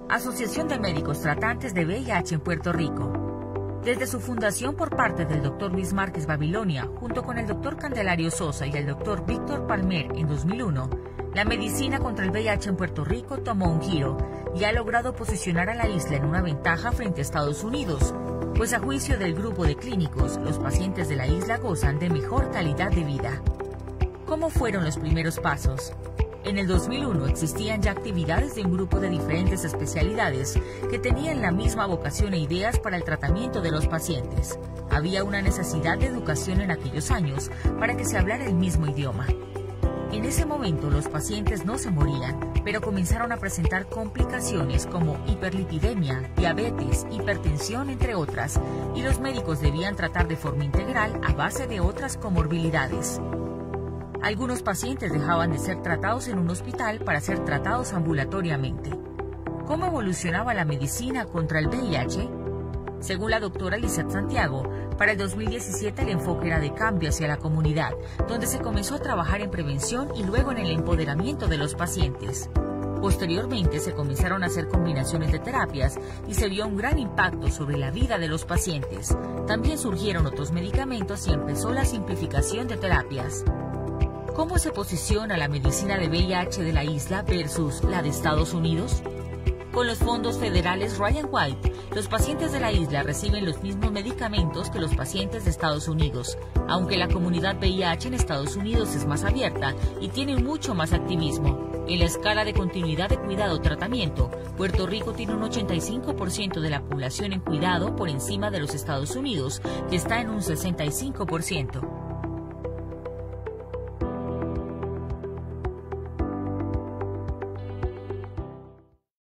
Asociación de Médicos Tratantes de VIH en Puerto Rico. Desde su fundación por parte del Dr. Luis Márquez Babilonia, junto con el Dr. Candelario Sosa y el Dr. Víctor Palmer en 2001, la medicina contra el VIH en Puerto Rico tomó un giro y ha logrado posicionar a la isla en una ventaja frente a Estados Unidos, pues a juicio del grupo de clínicos, los pacientes de la isla gozan de mejor calidad de vida. ¿Cómo fueron los primeros pasos? En el 2001 existían ya actividades de un grupo de diferentes especialidades que tenían la misma vocación e ideas para el tratamiento de los pacientes. Había una necesidad de educación en aquellos años para que se hablara el mismo idioma. En ese momento los pacientes no se morían, pero comenzaron a presentar complicaciones como hiperlipidemia, diabetes, hipertensión, entre otras, y los médicos debían tratar de forma integral a base de otras comorbilidades. Algunos pacientes dejaban de ser tratados en un hospital para ser tratados ambulatoriamente. ¿Cómo evolucionaba la medicina contra el VIH? Según la doctora Lizeth Santiago, para el 2017 el enfoque era de cambio hacia la comunidad, donde se comenzó a trabajar en prevención y luego en el empoderamiento de los pacientes. Posteriormente se comenzaron a hacer combinaciones de terapias y se vio un gran impacto sobre la vida de los pacientes. También surgieron otros medicamentos y empezó la simplificación de terapias. ¿Cómo se posiciona la medicina de VIH de la isla versus la de Estados Unidos? Con los fondos federales Ryan White, los pacientes de la isla reciben los mismos medicamentos que los pacientes de Estados Unidos, aunque la comunidad VIH en Estados Unidos es más abierta y tiene mucho más activismo. En la escala de continuidad de cuidado-tratamiento, Puerto Rico tiene un 85% de la población en cuidado por encima de los Estados Unidos, que está en un 65%.